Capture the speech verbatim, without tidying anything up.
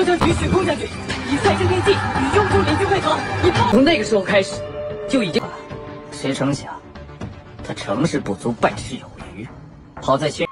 就雨水攻下去，以财政经济与用处邻居会合，以炮。从那个时候开始，就已经。谁成想，他成事不足败事有余，好在前。